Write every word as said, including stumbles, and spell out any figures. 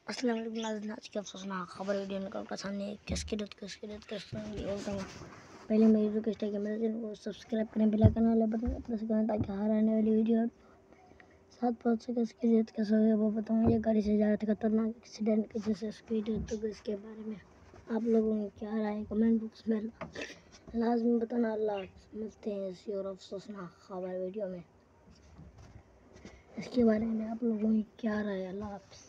अस्सलाम वालेकुम नाज़रीन, आज की अफसोसनाक खबर वीडियो निकल कर सामने किसकी डेथ किसकी डेथ किसकी बोलता पहले मेरी रिक्वेस्ट है कि मेरे चैनल को सब्सक्राइब करें, बेल आइकन वाले बटन को प्रेस करें ताकि हर आने वाली वीडियो साथ पहुँच सके। इसकी डेथ कैसे हुई वो बताऊँगा। ये गाड़ी से जा रहे थे, खतरनाक एक्सीडेंट की जैसे स्पीड है, तो इसके बारे में आप लोगों ने क्या राय कमेंट बॉक्स में लाजमी बताना। अल्लाह मिलते हैं इसी और अफसोसनाक खबर वीडियो में। इसके बारे में आप लोगों की क्या राय। अल्लाह हाफ़िज़।